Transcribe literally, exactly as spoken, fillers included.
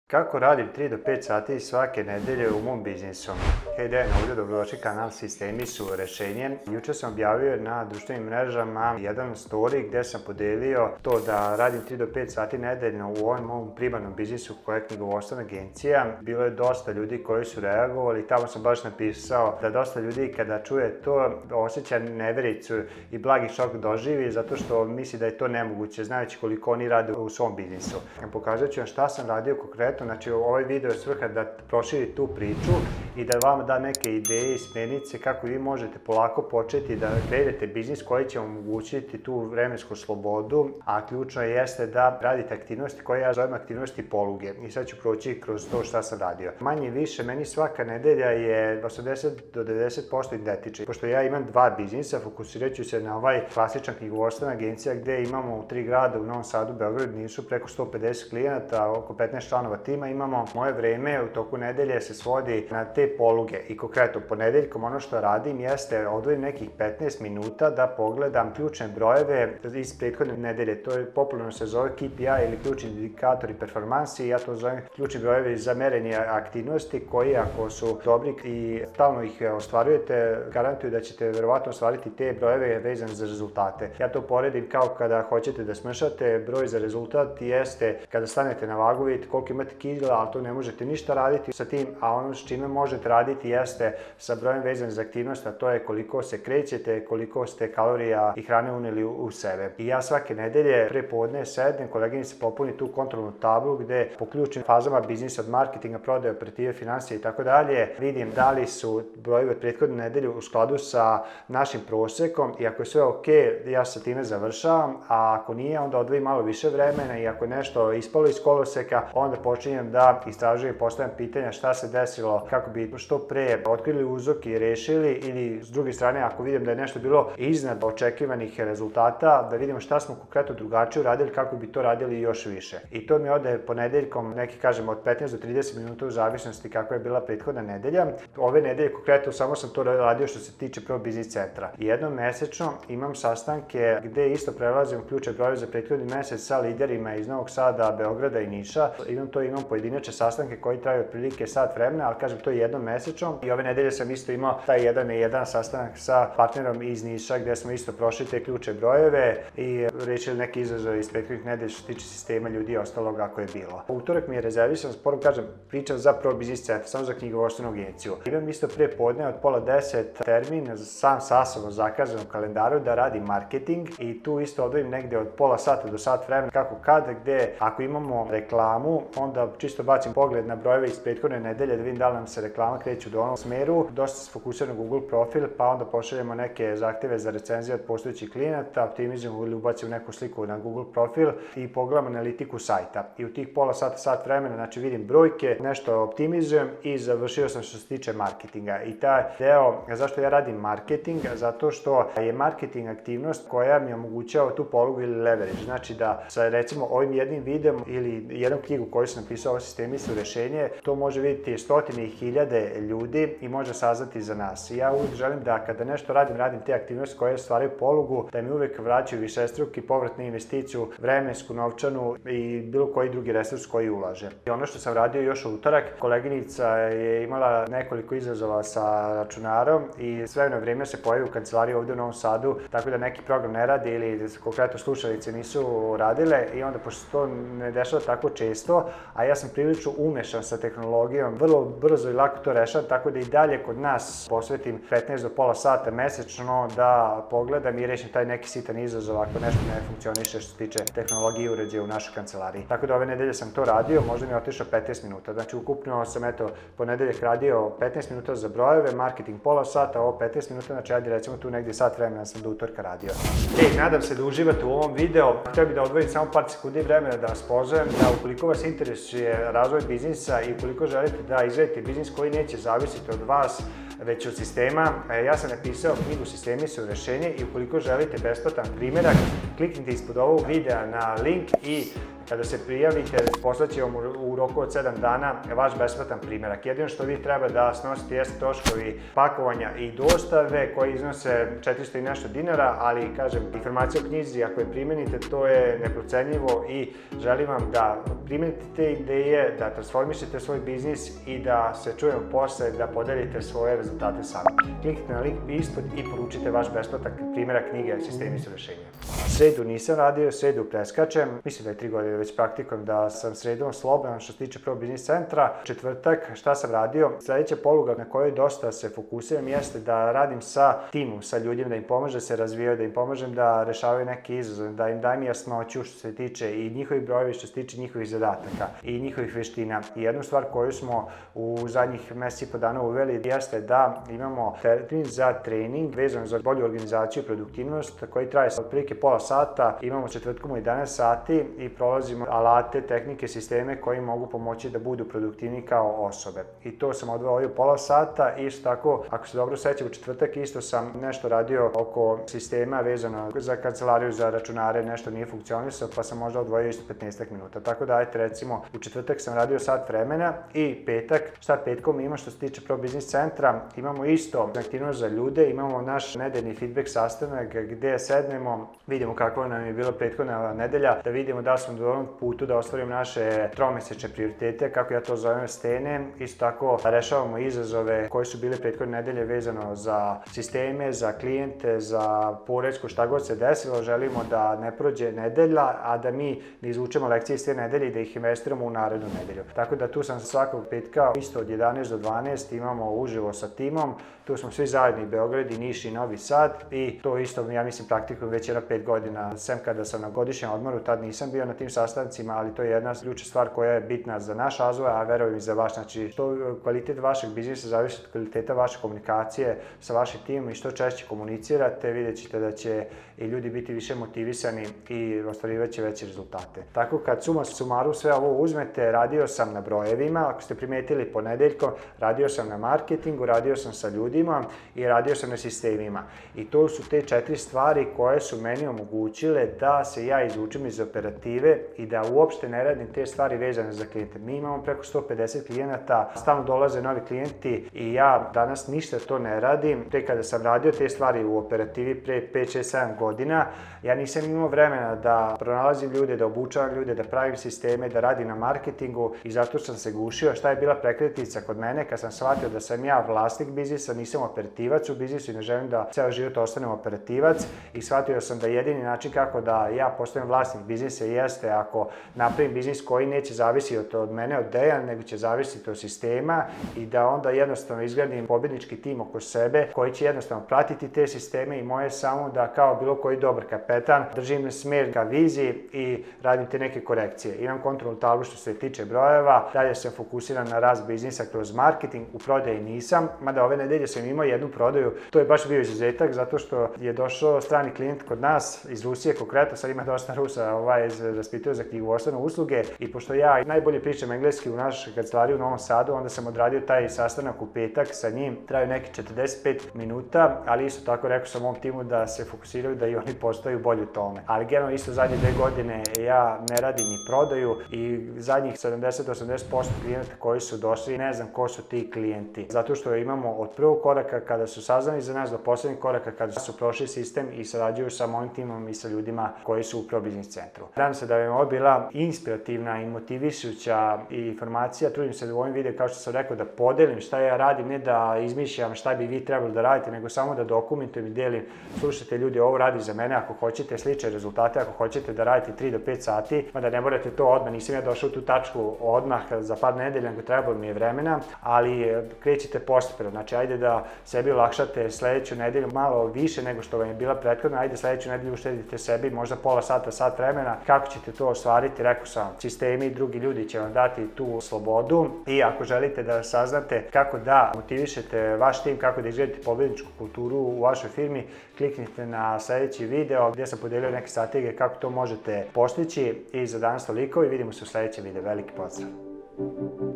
Kako radim tri do pet sati svake nedelje u mom biznisu? Hej, Dejan ovdje, dobrodošli, kanal Sistemi su rešenje. Juče sam objavio na društvenim mrežama jedan story gdje sam podelio to da radim tri do pet sati nedeljno u ovom mom primarnom biznisu koja je knjigovodstvena agencija. Bilo je dosta ljudi koji su reagovali, tamo sam baš napisao da dosta ljudi kada čuje to osjeća nevericu i blagi šok doživi zato što misli da je to nemoguće, znajući koliko oni rade u svom biznisu. Pokazat ću vam šta sam radio konkretno. Znači, ovaj video je svrha da proširi tu priču i da vam da neke ideje i smjernice kako vi možete polako početi da kreirate biznis koji će vam omogućiti tu vremensku slobodu, a ključno jeste da radite aktivnosti koje ja zovem aktivnosti poluge. I sad ću proći kroz to šta sam radio. Manje više, meni svaka nedelja je osamdeset do devedeset posto identična. Pošto ja imam dva biznisa, fokusirat ću se na ovaj klasičan knjigovodstvena agencija gdje imamo u tri grada, u Novom Sadu, Beogradu, Nišu, preko sto pedeset klijenata, oko petnaest članova tima imamo. Moje vreme u toku nedelje se svodi na te poluge i konkretno ponedeljkom ono što radim jeste odvojim nekih petnaest minuta da pogledam ključne brojeve iz prethodne nedelje. To je popularno se zove K P I ili ključni indikatori performansi. Ja to zovem ključni brojevi za merenje aktivnosti koji ako su dobri i stalno ih ostvarujete, garantuju da ćete verovatno ostvariti te brojeve vezane za rezultate. Ja to poredim kao kada hoćete da smršate, broj za rezultat jeste kada stanete na vagu, vidite koliko imate kila, ali to ne možete ništa raditi sa tim, a ono s čime možete raditi jeste sa brojem vezan za aktivnost, a to je koliko se krećete, koliko ste kalorija i hrane uneli u sebe. I ja svake nedelje pre podne sednem, koleginica popuni tu kontrolnu tablu gde po ključnim fazama biznisa od marketinga, prodaje, operative, financije i tako dalje vidim da li su brojevi od prethodne nedelje u skladu sa našim prosekom i ako je sve ok, ja sa time završavam, a ako nije, onda odvojim malo više vremena i ako je nešto ispalo iz koloseka, onda počinjem da istražujem i postavljam pitanja šta se desilo kako bi što pre otkrili uzrok i rešili, ili s druge strane ako vidim da je nešto bilo iznad očekivanih rezultata, da vidimo šta smo konkretno drugačije uradili kako bi to radili još više. I to mi ode ponedeljkom neki kažem od petnaest do trideset minuta u zavisnosti kako je bila prethodna nedelja. Ove nedelje konkretno samo sam to radio što se tiče prvo biznis centra. Jednom mesečno imam sastanke gde isto prelazim ključne brojeve za prethodni mesec sa liderima iz Novog Sada, Beograda i Niša. Imam to, imam pojedinačne sastanke koji traju otprilike sat vremena, ali kažem to je jednom mesečno. I ove nedelje sam isto imao taj jedan na jedan sastanak sa partnerom iz Niša gde smo isto prošli te ključne brojeve i rešili neki izazov iz prethodnih nedelja što se tiče sistema ljudi i ostalog ako je bilo. Utorak mi je rezervisan, sporom kažem, pričam za Pro Biznis Centar, samo za knjigovodstvenu agenciju. Imam isto pre podne od pola deset termin sam sa sobom zakazan u kalendaru da radim marketing i tu isto odvojim negde od pola sata do sat vremena kako kada, gde ako imamo reklamu, onda čisto bacim pogled na brojeve iz prethodne nedelje da vidim da li nam se reklama kreće u onom smeru. Dosta se fokusira na Google profil, pa onda pošaljemo neke zahteve za recenzije od postojećih klijenata, optimizujemo ili ubacimo neku sliku na Google profil i pogledamo analitiku sajta. I u tih pola sata, sat vremena, znači vidim brojke, nešto optimizujem i završio sam što se tiče marketinga. I taj deo, zašto ja radim marketing? Zato što je marketing aktivnost koja mi omogućava tu polugu ili leverage. Znači da sa recimo ovim jednim videom ili jednom knjigu koju sam napisao o sistemi su rešenje, to može vidjeti stotine i hiljade ljudi i može saznati za nas. I ja uvijek želim da kada nešto radim, radim te aktivnosti koje stvaraju polugu, da mi uvijek vraćaju višestruki povrat na investiciju, vremensku, novčanu i bilo koji drugi resurs koji ulaže. I ono što sam radio još u utorak, koleginica je imala nekoliko izazova sa računarom i sve jedno vrijeme se pojavi u kancelariji ovdje u Novom Sadu, tako da neki program ne radi ili konkretno slušalice nisu radile i onda pošto to ne dešava tako često, a ja sam prilično umešan sa tehnologijom, vrlo brzo i lako to rešavam, tako da i dalje kod nas posvetim petnaest do pola sata mesečno da pogledam i rešim taj neki sitan izazov ako nešto ne funkcioniše što se tiče tehnologije i uređaja u našoj kancelariji. Tako da ove nedelje sam to radio, možda mi je otišao petnaest minuta. Znači ukupno sam eto ponedeljak radio petnaest minuta za brojeve, marketing pola sata, ovo petnaest minuta, znači ajde recimo tu negdje sat vremena sam do utorka radio. Ej, nadam se da uživate u ovom videu. Htio bih da odvojim samo par sekundi vremena da vas pozovem da ukoliko vas interesuje razvoj biznisa i ukoliko želite da izgradite biznis koji neće zavisiti od vas već od sistema, ja sam napisao knjigu Sistemi su rešenje i ukoliko želite besplatan primjerak, kliknite ispod ovog videa na link i Kada se prijavite, poslaće vam u roku od sedam dana vaš besplatan primjerak. Jedino što vi treba da snosite jeste troškovi pakovanja i dostave koji iznose četiristo i nešto dinara, ali kažem, informacija o knjizi ako je primenite, to je neprocenjivo i želim vam da primenite te ideje, da transformišete svoj biznis i da se čujemo posle, da podelite svoje rezultate sami. Kliknite na link ispod i poručite vaš besplatan primjerak knjige Sistemi su rešenja. Sredu nisam radio, sredu preskačem. Mislim da je tri godine već praktikujem da sam sredom slobodan što se tiče Pro Biznis Centra. Četvrtak, šta sam radio? Sljedeća poluga na kojoj dosta se fokusiram jeste da radim sa timom, sa ljudima, da im pomažem da se razvijaju, da im pomažem da rešavaju neke izazove, da im dajem jasnoću što se tiče i njihovih brojevi, što se tiče njihovih zadataka i njihovih veština. I jednu stvar koju smo u zadnjih mesec i po dana uveli jeste da imamo termin za trening vezan za bolju organizaciju i produktivnost koji traje otprilike pola sata. Imamo četvrtkom u jedanaest sati i prolazimo alate, tehnike, sisteme koji mogu pomoći da budu produktivni kao osobe. I to sam odveo pola sata. Isto tako, ako se dobro sećam, u četvrtak isto sam nešto radio oko sistema vezano za kancelariju, za računare, nešto nije funkcionisao, pa sam možda odvojio isto petnaest minuta. Tako da, ajte, recimo, u četvrtak sam radio sat vremena i petak, šta petkom ima što se tiče Pro Biznis Centra, imamo isto aktivnost za ljude, imamo naš nedeljni feedback sastanak gde sednemo, vidimo kako nam je bila prethodna nedelja, da vidimo da smo na dobrom putu da ostvarimo naše tromesečne prioritete, kako ja to zovem stene. Isto tako rešavamo izazove koje su bile prethodne nedelje vezano za sisteme, za klijente, za poresku, šta god se desilo. Želimo da ne prođe nedelja, a da mi ne izvučemo lekcije iz te nedelje i da ih investiramo u narednu nedelju. Tako da tu sam svakog petka isto od jedanaest do dvanaest imamo uživo sa timom. Tu smo svi zajedni, Beograd i Niš i Novi Sad, i to isto, ja mislim, praktikujem već jedna pet godina, sem kada sam na godišnjem odmoru, tad nisam bio na tim sastancima, ali to je jedna ključna stvar koja je bitna za naš razvoj, a verujem i za vaš. Znači, što kvalitet vašeg biznisa zavisi od kvaliteta vaše komunikacije sa vašim timom i što češće komunicirate, vidjet ćete da će i ljudi biti više motivisani i ostvarivat će veće rezultate. Tako, kad suma sumaru sve ovo uzmete, radio sam na brojevima, ako ste primetili ponedeljkom, radio sam na marketingu, radio sam sa ljudima i radio sam na sistemima. I to su te četiri stvari koje su meni omogućile da se ja izučim iz operative i da uopšte ne radim te stvari vezane za klijente. Mi imamo preko sto pedeset klijenata, stalno dolaze novi klijenti i ja danas ništa to ne radim. Pre kada sam radio te stvari u operativi pre pet, šest, sedam godina, ja nisam imao vremena da pronalazim ljude, da obučavam ljude, da pravim sisteme, da radim na marketingu, i zato sam se gušio. Šta je bila prekretnica kod mene kad sam shvatio da sam ja vlasnik biznisa, nisam operativac u biznisu i ne želim da ceo život ostanem operativac, i shvatio sam da jedini način kako da ja postanem vlasnik biznisa jeste ako napravim biznis koji neće zavisiti od mene, od Dejana, nego će zavisiti od sistema, i da onda jednostavno izgradim pobjednički tim oko sebe koji će jednostavno pratiti te sisteme, i moje samo da kao bilo koji dobar kapetan držim smer ka viziji i radim te neke korekcije. Imam kontrolnu tablu što se tiče brojeva, dalje sam fokusiran na rast biznisa kroz marketing, u prodaji nisam, mada ove nedelje sam imao jednu prodaju, to je baš bio izuzetak zato što je došao strani klijent kod nas iz Rusije, konkretno, sad ima dosta Rusa ovaj, raspituju za knjigovodstvene usluge, i pošto ja najbolje pričam engleski u našoj kancelariji u Novom Sadu, onda sam odradio taj sastanak u petak sa njim, traju neki četrdeset pet minuta, ali isto tako rekao sam mom timu da se fokusiraju da i oni postaju bolji u tome. Ali generalno isto zadnje dve godine ja ne radim ni prodaju, i zadnjih sedamdeset do osamdeset posto klijenata koji su došli, ne znam ko su ti klijenti. Zato što imamo od prvog koraka kada su saznali za nas do poslednjeg koraka kada su prošli sistem i sarađuju sa mojim timom i sa ljudima koji su u Pro Biznis Centru. Nadam se da vam je ovo bila inspirativna i motivišuća informacija. Trudim se da u ovim videu, kao što sam rekao, da podelim šta ja radim, ne da izmišljam šta bi vi trebali da radite, nego samo da dokumentujem i delim. Slušajte ljudi, ovo radi za mene, ako hoćete slične rezultate, ako hoćete da radite tri do pet sati, mada ne morate to odmah, nisam ja došao u tu tačku odmah za par nedelja, nego trebalo mi je vremena, ali krećite postepeno. Znači, ajde da sebi olakšate sledeću nedelju malo više nego što vam je bila prethodna, ajde sledeću nedelju uštedite sebi možda pola sata, sat vremena. Kako ćete to ostvariti? Rekao sam, sistemi i drugi ljudi će vam dati tu slobodu, i ako želite da saznate kako da motivišete vaš tim, kako da izgradite pobedničku kulturu u vašoj firmi, kliknite na sledeći video gdje sam podelio neke strategije kako to možete postići. I za danas toliko, i vidimo se u sledećem videu. Veliki pozdrav!